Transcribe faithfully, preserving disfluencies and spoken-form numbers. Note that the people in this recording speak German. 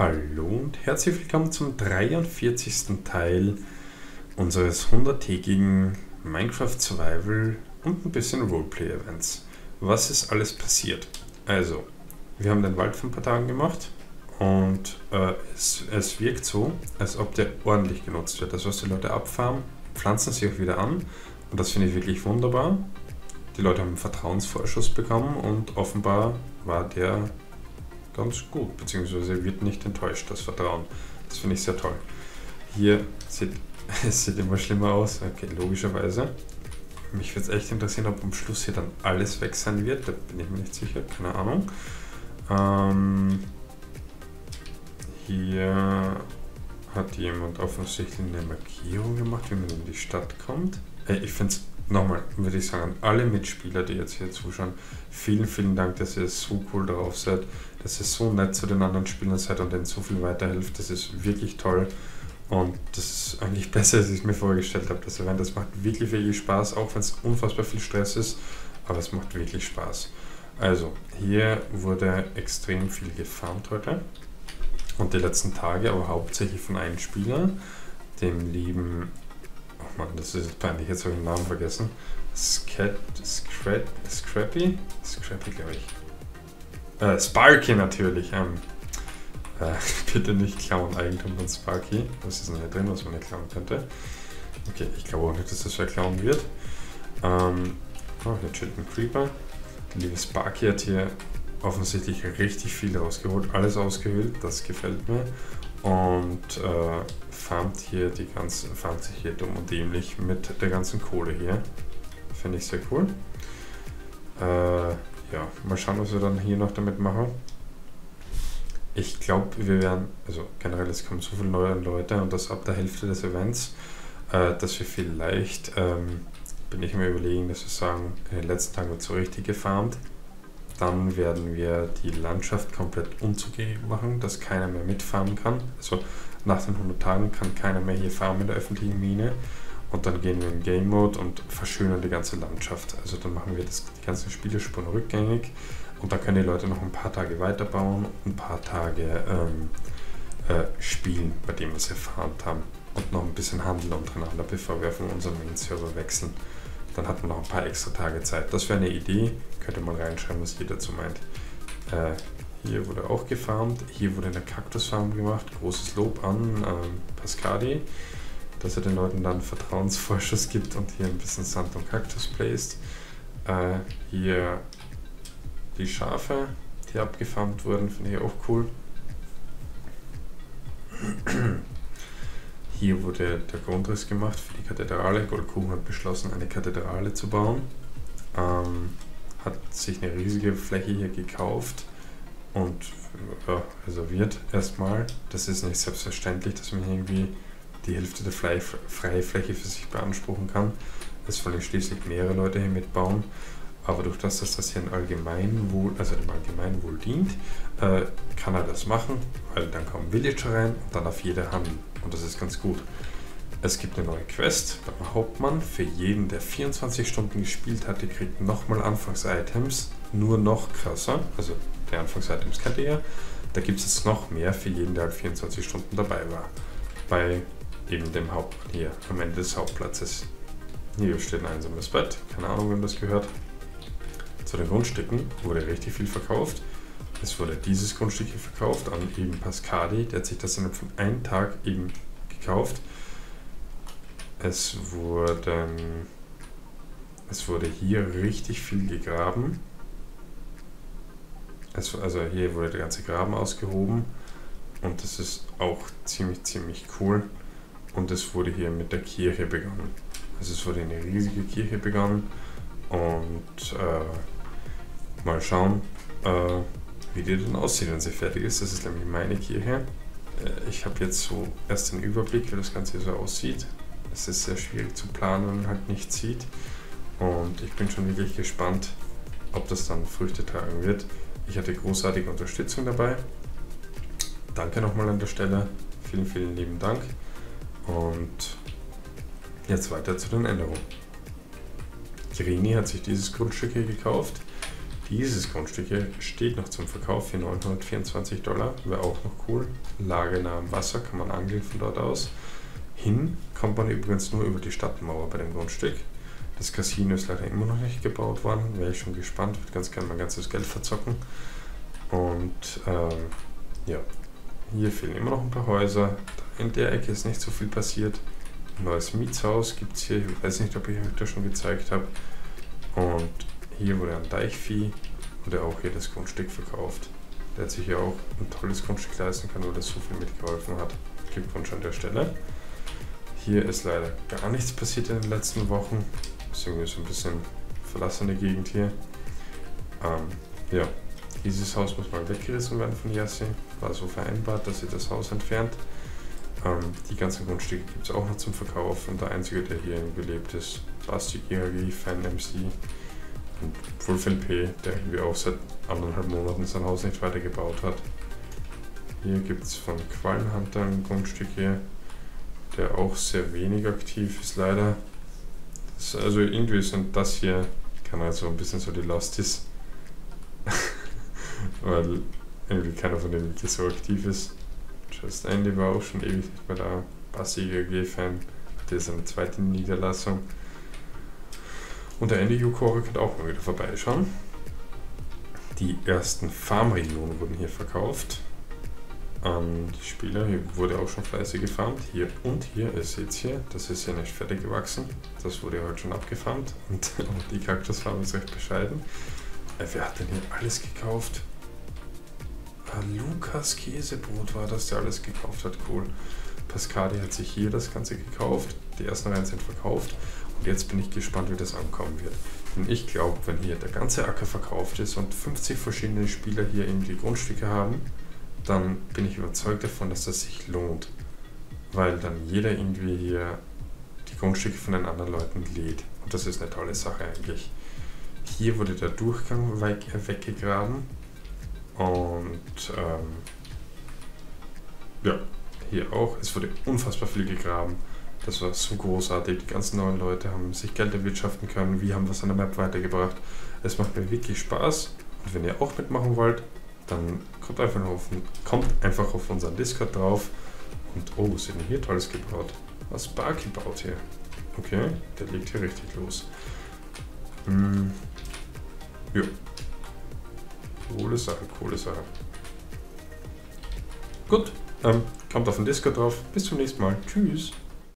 Hallo und herzlich willkommen zum dreiundvierzigsten Teil unseres hunderttägigen Minecraft Survival und ein bisschen Roleplay Events. Was ist alles passiert? Also, wir haben den Wald vor ein paar Tagen gemacht und äh, es, es wirkt so, als ob der ordentlich genutzt wird. Das, was die Leute abfarmen, pflanzen sich auch wieder an und das finde ich wirklich wunderbar. Die Leute haben einen Vertrauensvorschuss bekommen und offenbar war der ganz gut, beziehungsweise wird nicht enttäuscht, das Vertrauen. Das finde ich sehr toll. Hier sieht es sieht immer schlimmer aus, okay, logischerweise. Mich würde es echt interessieren, ob am Schluss hier dann alles weg sein wird, da bin ich mir nicht sicher, keine Ahnung. Ähm, hier hat jemand offensichtlich eine Markierung gemacht, wie man in die Stadt kommt. Äh, ich finde es, nochmal würde ich sagen, an alle Mitspieler, die jetzt hier zuschauen, vielen, vielen Dank, dass ihr so cool drauf seid, dass ihr so nett zu den anderen Spielern seid und denen so viel weiterhilft. Das ist wirklich toll und das ist eigentlich besser, als ich es mir vorgestellt habe. Das Event, das macht wirklich, wirklich Spaß, auch wenn es unfassbar viel Stress ist, aber es macht wirklich Spaß. Also, hier wurde extrem viel gefarmt heute und die letzten Tage, aber hauptsächlich von einem Spieler, dem lieben, oh Mann, das ist peinlich, jetzt habe ich den Namen vergessen, Scat, Scrap, Scrappy? Scrappy, glaube ich. Äh, Sparky natürlich. Ähm, äh, bitte nicht klauen, Eigentum von Sparky. Was ist denn hier drin, was man nicht klauen könnte? Okay, ich glaube auch nicht, dass das wer klauen wird. Ähm, oh, hier chillt ein Creeper. Der liebe Sparky hat hier offensichtlich richtig viel rausgeholt, alles ausgehöhlt, das gefällt mir. Und äh, farmt hier die ganze, farmt sich hier dumm und dämlich mit der ganzen Kohle hier. Finde ich sehr cool. Äh, ja, mal schauen, was wir dann hier noch damit machen. Ich glaube, wir werden, also generell, es kommen so viele neue Leute und das ab der Hälfte des Events, äh, dass wir vielleicht, ähm, bin ich mir überlegen, dass wir sagen, in den letzten Tagen wird so richtig gefarmt. Dann werden wir die Landschaft komplett unzugänglich machen, dass keiner mehr mitfarmen kann. Also nach den hundert Tagen kann keiner mehr hier farmen in der öffentlichen Mine. Und dann gehen wir in Game Mode und verschönern die ganze Landschaft. Also dann machen wir das, die ganzen Spielerspuren rückgängig und dann können die Leute noch ein paar Tage weiterbauen und ein paar Tage ähm, äh, spielen, bei dem wir sie erfahren haben. Und noch ein bisschen handeln untereinander, bevor wir von unserem Main-Server wechseln. Dann hat man noch ein paar extra Tage Zeit. Das wäre eine Idee, könnt ihr mal reinschreiben, was ihr dazu meint. Äh, hier wurde auch gefarmt, hier wurde eine Kaktusfarm gemacht, großes Lob an ähm, Pascadi, dass er den Leuten dann Vertrauensvorschuss gibt und hier ein bisschen Sand und Kaktus placed. Äh, hier die Schafe, die abgefarmt wurden, finde ich auch cool. Hier wurde der Grundriss gemacht für die Kathedrale. Goldkuchen hat beschlossen, eine Kathedrale zu bauen. Ähm, hat sich eine riesige Fläche hier gekauft und ja, reserviert erstmal. Das ist nicht selbstverständlich, dass man irgendwie die Hälfte der freie Fläche für sich beanspruchen kann. Es wollen schließlich mehrere Leute hier mitbauen, aber durch das, dass das hier ein Allgemeinwohl, also dem Allgemeinwohl dient, äh, kann er das machen, weil dann kommen Villager rein und dann auf jeder handeln und das ist ganz gut. Es gibt eine neue Quest beim Hauptmann. Für jeden, der vierundzwanzig Stunden gespielt hat, der kriegt nochmal Anfangs-Items, nur noch krasser, also die Anfangs-Items kennt ihr ja, da gibt es jetzt noch mehr für jeden, der halt vierundzwanzig Stunden dabei war. Bei eben dem Hauptmann hier am Ende des Hauptplatzes. Hier steht ein einsames Bett, keine Ahnung, wem das gehört. Zu den Grundstücken wurde richtig viel verkauft. Es wurde dieses Grundstück hier verkauft an eben Pascadi, der hat sich das innerhalb von einem Tag eben gekauft. Es wurden, es wurde hier richtig viel gegraben. Es, also hier wurde der ganze Graben ausgehoben und das ist auch ziemlich, ziemlich cool. Und es wurde hier mit der Kirche begonnen. Also es wurde eine riesige Kirche begonnen und äh, mal schauen, äh, wie die dann aussieht, wenn sie fertig ist. Das ist nämlich meine Kirche. Äh, ich habe jetzt so erst den Überblick, wie das Ganze so aussieht. Es ist sehr schwierig zu planen, wenn man halt nichts sieht. Und ich bin schon wirklich gespannt, ob das dann Früchte tragen wird. Ich hatte großartige Unterstützung dabei. Danke nochmal an der Stelle. Vielen, vielen lieben Dank. Und jetzt weiter zu den Änderungen. Irini hat sich dieses Grundstück hier gekauft. Dieses Grundstück hier steht noch zum Verkauf für neunhundertvierundzwanzig Dollar, wäre auch noch cool. Lage nah am Wasser, kann man angeln von dort aus. Hin kommt man übrigens nur über die Stadtmauer bei dem Grundstück. Das Casino ist leider immer noch nicht gebaut worden, wäre ich schon gespannt, würde ganz gerne mein ganzes Geld verzocken. Und ähm, ja, hier fehlen immer noch ein paar Häuser. In der Ecke ist nicht so viel passiert. Ein neues Mietshaus gibt es hier, ich weiß nicht, ob ich euch das schon gezeigt habe. Und hier wurde ein Deichvieh und auch hier das Grundstück verkauft. Der hat sich ja auch ein tolles Grundstück leisten können, weil er so viel mitgeholfen hat. Glückwunsch an der Stelle. Hier ist leider gar nichts passiert in den letzten Wochen. Das ist irgendwie so ein bisschen verlassene Gegend hier. Ähm, ja, dieses Haus muss mal weggerissen werden von Yassi. War so vereinbart, dass sie das Haus entfernt. Ähm, die ganzen Grundstücke gibt es auch noch zum Verkauf. Und der einzige, der hier gelebt ist, Basti G H G, Fan M C und Wolfen P, der irgendwie auch seit anderthalb Monaten sein Haus nicht weitergebaut hat. Hier gibt es von Quallenhunter ein Grundstück hier, der auch sehr wenig aktiv ist, leider. Das, also irgendwie sind das hier, kann also ein bisschen so die Losties, weil irgendwie keiner von denen wirklich so aktiv ist. Just Andy war auch schon ewig nicht mehr da. Basti G G-Fan, hatte seine zweite Niederlassung. Und der Andy Yukore könnte auch mal wieder vorbeischauen. Die ersten Farmregionen wurden hier verkauft an die Spieler. Hier wurde auch schon fleißig gefarmt. Hier und hier, ihr seht hier, das ist ja nicht fertig gewachsen. Das wurde ja heute schon abgefarmt und die Kaktusfarm ist recht bescheiden. Äh, wer hat denn hier alles gekauft? Ah, Lukas Käsebrot war das, der alles gekauft hat. Cool. Pascadi hat sich hier das Ganze gekauft. Die ersten Reihen sind verkauft. Und jetzt bin ich gespannt, wie das ankommen wird. Denn ich glaube, wenn hier der ganze Acker verkauft ist und fünfzig verschiedene Spieler hier irgendwie Grundstücke haben, dann bin ich überzeugt davon, dass das sich lohnt. Weil dann jeder irgendwie hier die Grundstücke von den anderen Leuten lädt. Und das ist eine tolle Sache eigentlich. Hier wurde der Durchgang weg, äh, weggegraben. Und ähm, ja, hier auch. Es wurde unfassbar viel gegraben. Das war so großartig. Die ganzen neuen Leute haben sich Geld erwirtschaften können. Wir haben was an der Map weitergebracht. Es macht mir wirklich Spaß. Und wenn ihr auch mitmachen wollt, dann kommt einfach auf, kommt einfach auf unseren Discord drauf. Und oh, was ist denn hier Tolles gebaut? Was Sparky baut hier. Okay, der legt hier richtig los. Hm. Ja. Coole Sache, coole Sache. Gut, ähm, kommt auf den Discord drauf. Bis zum nächsten Mal. Tschüss.